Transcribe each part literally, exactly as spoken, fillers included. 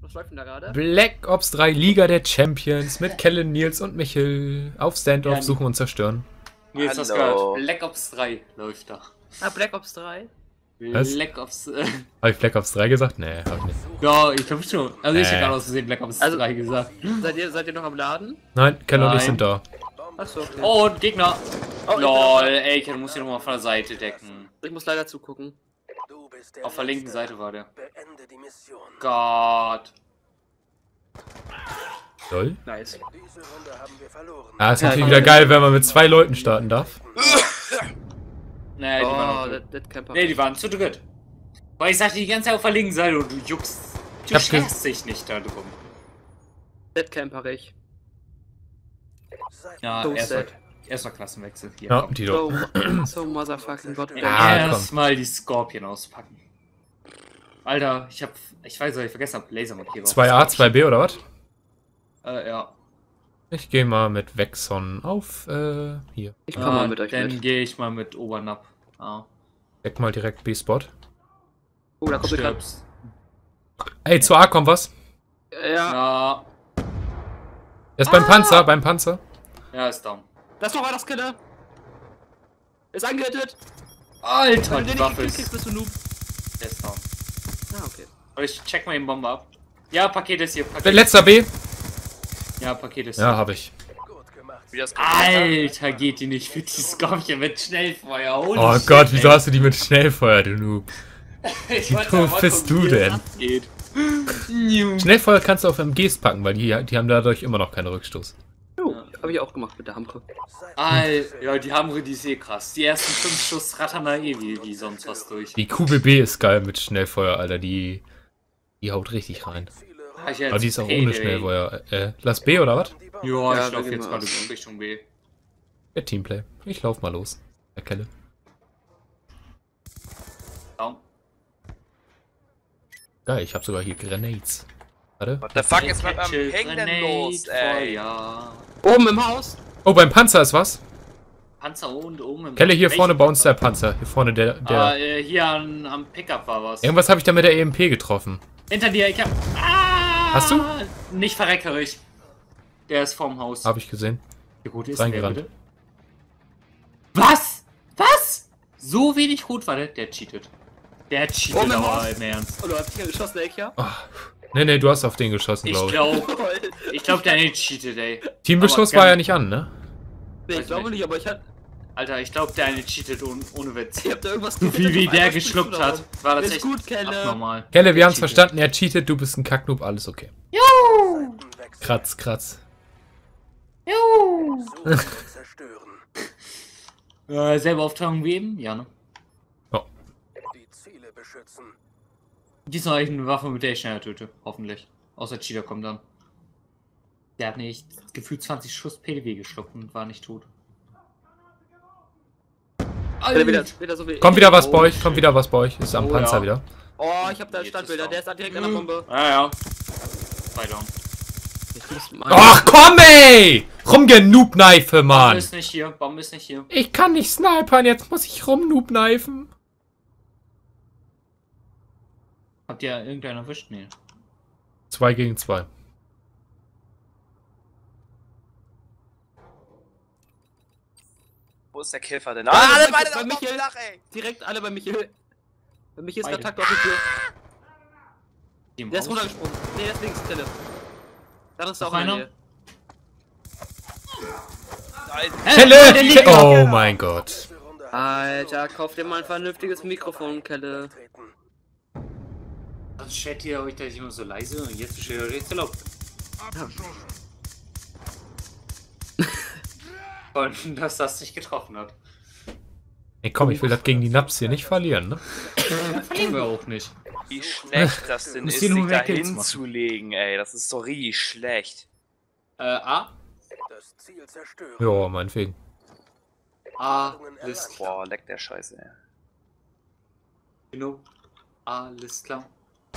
Was läuft denn da gerade? Black Ops drei Liga der Champions mit Kellen, Nils und Michel. Auf Standoff Ja, suchen und zerstören. Nils, hast gehört? Black Ops drei läuft da. Ah, Black Ops drei? Was? Black Ops. Äh, Habe ich Black Ops drei gesagt? Nee, hab ich nicht. ja, ich glaube schon. Also ich Äh. habe gerade aus Versehen Black Ops Also- drei gesagt. Seid ihr, seid ihr noch am Laden? Nein, Kellen und ich Nein. sind da. Achso, okay. Oh, und Gegner. Oh, ich bin Lol, auch da. ey, ich muss ihn nochmal von der Seite decken. Ich muss leider zugucken. Auf der linken Seite war der. Beende die Mission. Gott. Lol. Nice. Diese Runde haben wir verloren. Ah, ist Ja, natürlich komm. wieder geil, wenn man mit zwei Leuten starten darf. Nee, die Oh, waren Dead, Dead Camper. nee, die waren zu dritt. Weil ich sagte die ganze Zeit auf der linken Seite und du juckst. Du hab ge- scherst dich nicht da drum. Dead Camper ich. Ja, So erstmal sad. erst Wechsel. Hier, Ja, komm. Tito. So, so motherfucking god damn. Ja, komm. Erstmal die Scorpion auspacken. Alter, ich hab. Ich weiß, was ich vergessen hab. Lasermarkierer. zwei A, zwei B oder was? Äh, ja. Ich gehe mal mit Vexon auf, äh, hier. Ich komm mal Äh, mit euch Dann mit. gehe ich mal mit Obernapp. Ah. Deck mal direkt B-Spot. Oh, da kommt ihr grad. Stirbst. Ey, zu A kommt was. Ja, Ja. Er ist beim Panzer, beim Panzer. Ja, ist down. das ist noch einer Skiller. Ist angehittet. Alter, Wenn du die den nicht Waffe gekillt kriegst, ist. bist du Noob. Der ist down. Ah, okay. Aber ich check mal den Bombe ab. Ja, Paket ist hier. Der Paket. letzter B. Ja, Paket ist Ja, hier. habe ich. Gut gemacht. Wie das Alter, geht die nicht für die Scorpion mit Schnellfeuer. Holy Oh shit, Gott, wieso ey. hast du die mit Schnellfeuer, du Noob? Ich wie wollte doof mal bist gucken, du wie denn? das abgeht. Schnellfeuer kannst du auf M Gs packen, weil die, die haben dadurch immer noch keinen Rückstoß. Oh, hab ich auch gemacht mit der Hamke. Alter, ja, die haben die ist eh krass. Die ersten fünf Schuss rattern da eh wie, wie sonst was durch. Die Q B B ist geil mit Schnellfeuer, Alter. Die, die haut richtig rein. Hab ich jetzt Aber die ist auch Payday. ohne Schnellfeuer. Äh, lass B oder was? Ja, Ja, ich wir lauf gehen jetzt mal gerade aus. in Richtung B. Der Teamplay. Ich lauf mal los. Herr Kelle. Down. Geil, ich habe sogar hier Grenades. Warte. What the fuck ist mit meinem Catch Hängen denn Grenade los, ey? Feuer. Oben im Haus. Oh, beim Panzer ist was. Panzer und oben im Kelle, hier Welchen vorne bei uns der Panzer? Panzer. Hier vorne der. der Ah, äh, hier an, am Pickup war was. Irgendwas habe ich da mit der E M P getroffen. Hinter dir, ich hab. Ah! Hast du? Nicht verreckerig. Der ist vorm Haus. Habe ich gesehen. Wie gut ist der Reingerannt. bitte? Was? Was? So wenig rot war der? Der cheatet. Der cheatet Oh, mein aber Haus. im Ernst. Oh, du hast dich ja geschossen, ey, ja? Oh. Nee, nee, du hast auf den geschossen, Ich glaube ich. glaube, ich glaube, der nicht cheatet, ey. Teambeschuss aber war kann- ja nicht an, ne? Nee, Weiß ich glaube nicht. nicht, aber ich hab, Alter, ich glaube, der eine cheatet ohne, ohne Witz. ich hab da irgendwas Wie, gehittet wie und der einmal springst geschluckt du da hat, rum. war das Ist echt gut, Kelle. abnormal. Kelle, wir Der haben's cheatet. verstanden. Er cheatet, du bist ein Kacknoob, alles okay. Seitenwechsel. Kratz, kratz. Suchen und zerstören. Äh, selbe Aufteilung wie eben? Ja, ne? Die Ziele beschützen. Diesmal habe ich eine Waffe, mit der ich schneller töte. Hoffentlich. Außer Cheater kommt dann. Der hat nicht gefühlt zwanzig Schuss P D W geschluckt und war nicht tot. Wieder, wieder, wieder so wie Kommt wieder was bei Oh, euch, kommt wieder was bei euch. Ist am Oh, Panzer ja. wieder. Oh, ich hab da Jetzt Standbilder, ist der ist da direkt an der Bombe. Ja, ja. Zwei down. Ich muss mal- Ach komm ey! Rumgenoob-Knife, Bombe Mann! ist nicht hier, Bombe ist nicht hier. Ich kann nicht snipern, jetzt muss ich rumnoob-knifen. Habt ihr irgendeinen erwischt? Nee. Zwei gegen zwei. Wo ist der Käfer denn? Ah, Ah, alle bei beide Michael- auf bei dem Michael. Dach, ey! Direkt alle bei Michael. Bei Michael ist Beide. gerade Takt auf die Tür. Die im Der ist Haus? runtergesprungen. Nee, der ist links, Kelle. Da ist Noch auch in der einer? Nähe. Nein. Kelle! der liegt Ke noch. oh mein Gott. Diese Runde haben Alter, kauf dir mal ein vernünftiges Mikrofon, Kelle. treten. Also chat ihr euch da immer so leise und jetzt steht ihr rechts erlaubt. Und dass das nicht getroffen hat. Ey komm, ich will das gegen die Naps hier nicht verlieren, ne? Verlieren wir auch nicht. Wie schlecht das denn Muss ist, hier sich nur da mehr Kills machen. hinzulegen, ey. Das ist so richtig schlecht. Äh, A. Das Ziel zerstören. Ja, meinetwegen. A. List. Boah, leck der Scheiße, ey. Genau. Alles klar.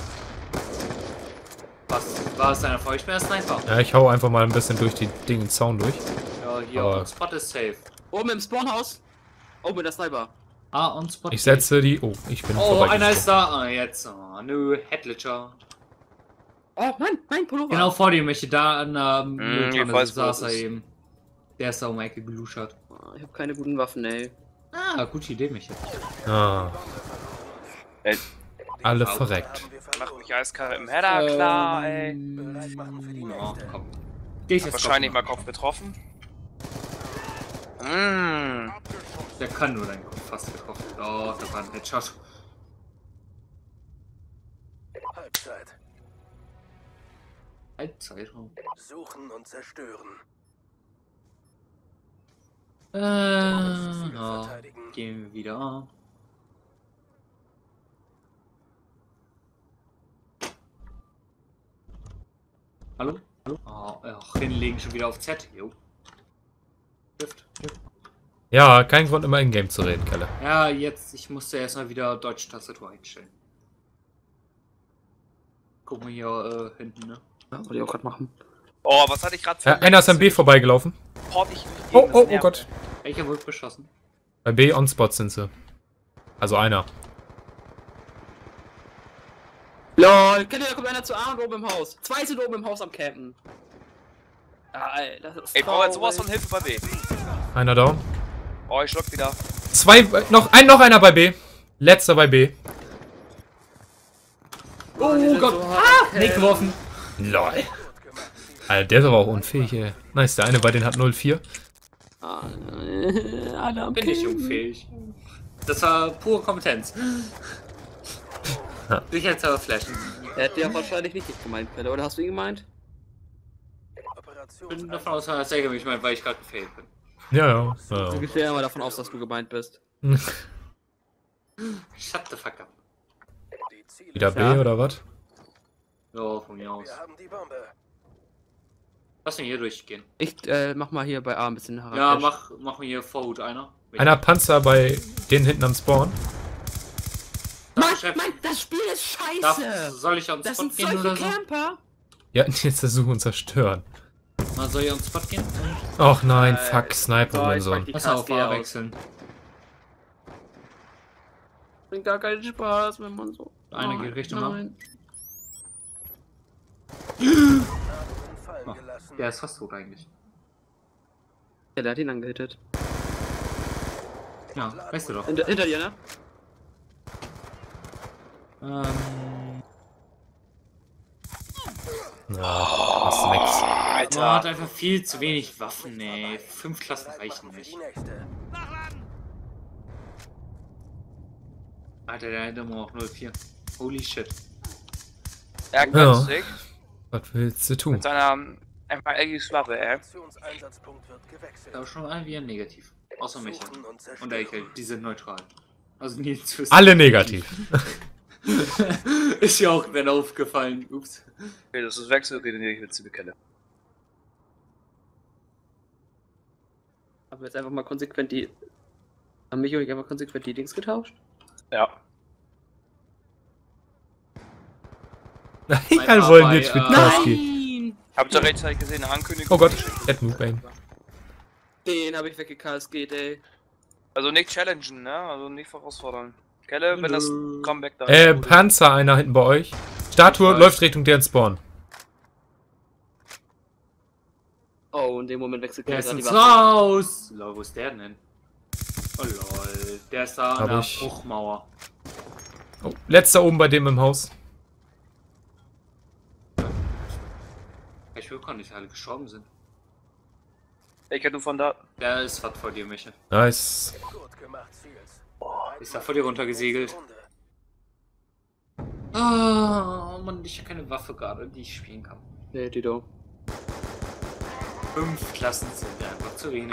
Was? War es einer von euch mehr Sniper? Ja, ich hau einfach mal ein bisschen durch die Dinge den Zaun durch. Ja, hier. Aber- Und Spot ist safe. Oben im Spawnhaus. Oben mit der Sniper. A und Spot. Ich setze die. Oh, ich bin Oh, einer ist vorbeigesprungen. da. Ah, jetzt. Oh, nö. Headlitcher. Oh Mann, mein Pullover. Genau vor dir, möchte da an der ich Mülltonne weiß, wo saß das er ist. eben. Der ist da um die Ecke geluschert. Oh, ich habe keine guten Waffen, ey. Ah, gute Idee, Michi. Ah, Ey, alle Auto verreckt. haben wir mach verloren. mich eiskalt im Header, klar, ey. Bereit machen für die Ja, nächste. komm. Geh ich Hab jetzt wahrscheinlich mal drauf. Kopf getroffen. Mmh. Der kann nur deinen Kopf fast getroffen. Oh, da war ein Headshot. Halbzeit. Halbzeit. oh. Suchen und zerstören. Äh, Ziel ja. verteidigen. Gehen wir wieder. Hallo? Hallo? Oh, ach, hinlegen schon wieder auf Z. Jo. Stift. Ja, kein Grund immer in-game zu reden, Kelle. Ja, jetzt, ich musste erstmal wieder deutsche Tastatur einstellen. Guck mal hier äh, hinten, ne? Ja, wollte ich auch gerade machen. Oh, was hatte ich gerade Ja, einer ist am B vorbeigelaufen. Port ich Oh, oh, oh Gott. Welcher wurde beschossen? Bei B on-spot sind sie. Also einer. LOL, kennt ihr, da kommt einer zu A und oben im Haus. Zwei sind oben im Haus am Campen. Ah, ey, das ist Ey, ich brauche jetzt traurig. sowas von Hilfe bei B. Einer down. Oh, ich schluck wieder. Zwei, äh, noch, ein, noch einer bei B. Letzter bei B. Oh, die sind Gott. so hart am Nicht Campen. geworfen. Lol. Gut gemacht, Ziel. Alter, der ist aber auch unfähig, ey. Nice, der eine bei denen hat null vier. Ah, äh, alle am Bin ich Campen. unfähig. Das war pure Kompetenz. Ja. Sicherheitshalber flashen. Er hat dir wahrscheinlich nicht dich gemeint, Pelle, oder hast du ihn gemeint? Ich bin davon aus, dass er mich meint, weil ich gerade gefailt bin. Ja, ja. ja, Du ja. gehst ja immer davon aus, dass du gemeint bist. Shut the fuck up. Die Ziele Wieder B Ja. oder was? Ja, von mir aus. Wir haben die Bombe. Lass mich hier durchgehen. Ich äh, mach mal hier bei A ein bisschen heran. Ja, mach, mach mir hier Forward einer. Einer Panzer bei denen hinten am Spawn. Mann, Chef. Mann, das Spiel ist Darf, scheiße! soll ich ans Das Spot sind gehen solche oder so? Camper! Ja, jetzt versuchen und zerstören. Mal soll ich ans Spot gehen? Och nein, Äh, fuck, Sniper so, und ich so. mach die Lass auf K S G A aus. wechseln. Bringt gar keinen Spaß, wenn man so. Eine Nein, geht Richtung nein. Fallen Oh, gelassen. der ist fast tot eigentlich. Ja, der hat ihn angehittet. Ja, weißt du doch. Hinter, hinter dir, ne? Ähm, Ja, das ist nix. man hat einfach viel zu wenig Waffen, ey. Fünf Klassen Bereit reichen machen für nicht. die nächste. Alter, der hat immer noch null vier. Holy shit. Ja, Ja. günstig. Was willst du tun? Mit seiner ähm, einfach Eggy's Waffe, ey. Aktionseinsatzpunkt wird gewechselt. Aber schon irgendwie ein negativ. Außer mich. Suchen und zerstören. Und Ecke, die sind neutral. Also Nils fürs. Alle negativ. Ist ja auch wenn aufgefallen. Ups. Okay, das ist Wechsel, okay, den ich jetzt bekenne. Haben wir jetzt einfach mal konsequent die. Haben mich und ich einfach konsequent die Dings getauscht? Ja. Egal, wollen jetzt mit äh, Karski. Habt ihr rechtzeitig gesehen, eine Ankündigung? Oh Gott, Ed Noob Aim. Den habe ich weggekalt, ey. Also nicht challengen, ne? Also nicht herausfordern. Kelle, wenn das Comeback da Äh, ist. Panzer, einer hinten bei euch. Statue weiß. läuft Richtung deren Spawn. Oh, in dem Moment wechselt Der er ist gerade die ins Waffe. Haus! Lol, wo ist der denn? Oh lol. Der ist da Hab an der ich. Bruchmauer. Oh, letzter oben bei dem im Haus. Ich will gar nicht alle gestorben sind. Ecke, du von da. Der ist was vor dir, Michael. Nice. Gut gemacht, Ziels. Ist da vor dir runtergesegelt. Runde. Ah, Mann, ich habe keine Waffe gerade, die ich spielen kann. Nee, Tito. Fünf Klassen sind einfach zu wenig.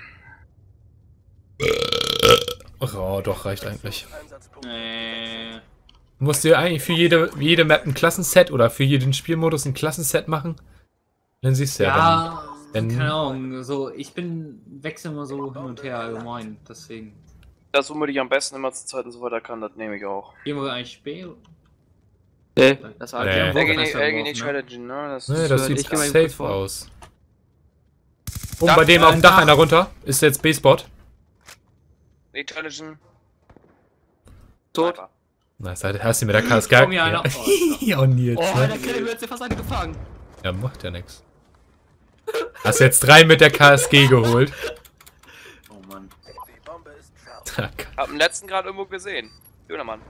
Oh, doch, reicht eigentlich. Einsatzpunkt. Nee. Musst du eigentlich für jede, jede Map ein Klassenset oder für jeden Spielmodus ein Klassenset machen? Dann siehst du ja, Ja, dann- keine Ahnung. So, ich bin wechsel immer so hin und her allgemein. Deswegen. Das, womit ich am besten immer zur Zeit und so weiter kann, das nehme ich auch. Gehen wir eigentlich B? Nee, das war Nee. halt Wo- Eggy besser nicht, Eggy geworfen, nicht ne? challengen, ne? Das dann. Nee, ist das so, sieht ich geh mal eben kurz safe vor. aus. Oben Dach, bei dem äh, auf dem Dach Dach. einer runter. Ist jetzt B-Spot. nicht challengen. tot. Sniper. Na, das hast du mit der K S G. Komm hier einer. Oh, Ja, und Nils, Oh, ne? der Kelle wird jetzt fast eine gefangen. Ja, macht ja nix. Hast jetzt drei mit der K S G geholt. oh Mann. Die Bombe ist scharf. Hab den letzten gerade irgendwo gesehen. Schöner Mann.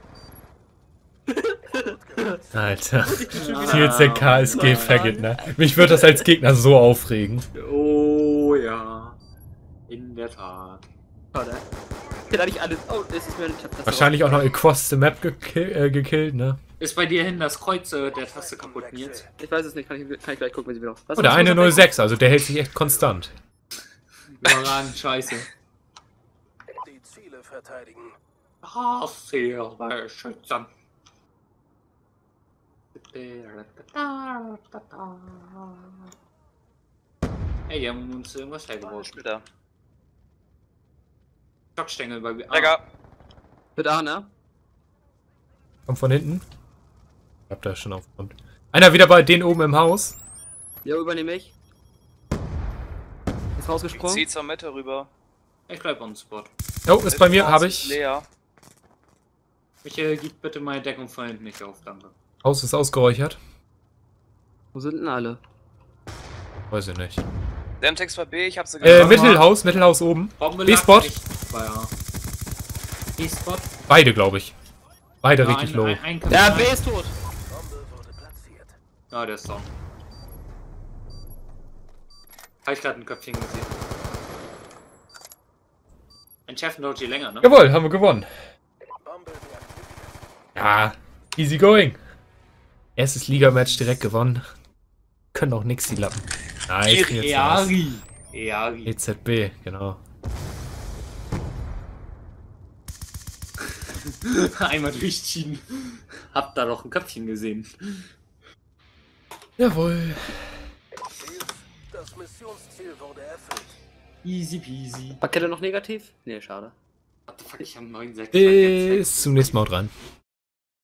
Alter. Nils der K S G-Faggot, ne? Mich würde das als Gegner so aufregen. Oh ja. In der Tat. Schade. Ich hätte eigentlich alles. Oh, das ist mir nicht. Das Wahrscheinlich auch noch across the map gekill, äh, gekillt, ne? Ist bei dir hin das Kreuz äh, der Taste kaputt, Nils? Ich weiß es nicht, kann ich, kann ich gleich gucken, wenn sie wieder. Was Oh, der was eine muss null man sechs, also der hält sich echt konstant. Überragend, scheiße. Die Ziele verteidigen. Ah, sehr beschützen. Ey, die haben uns irgendwas hergeworfen. Splitter. Stockstängel bei mir. Lecker. Mit A, ne? Kommt von hinten. Ich hab da schon aufgekommen. Einer wieder bei denen oben im Haus. Ja, übernehme ich. Ist Ich rausgesprungen. zieh zur Mitte rüber. Ich bleib on Spot. Oh, ist bei mir, habe ich. Leer. Michael, gib bitte meine Deckung von hinten nicht auf, danke. Haus ist ausgeräuchert. Wo sind denn alle? Weiß ich nicht. Semtex bei B, ich hab sie Äh, gemacht. Mittelhaus, Mittelhaus oben. Bombe B-Spot. lag nicht bei A. B-Spot. Beide, glaube ich. Beide Ja, richtig ein- low. ein- ein Ja, Kapital. B ist tot. Bombe wurde platziert. Ja, der ist down. Hab ich gerade ein Köpfchen gesehen. Ein Chef dauert hier länger, ne? Jawohl, haben wir gewonnen. Bombe deaktiviert. Ja, easy going. Erstes Liga-Match direkt gewonnen. Können auch nix, die Lappen. Nice, jetzt was. Eari. Eari. E Z B, genau. Einmal durchziehen. Hab da doch ein Köpfchen gesehen. Jawohl. Ziel, das Missionsziel wurde erfüllt. Easy peasy. War Kelle noch negativ? Nee, schade. What the fuck, ich hab neun sechs. Bis zum nächsten Mal dran.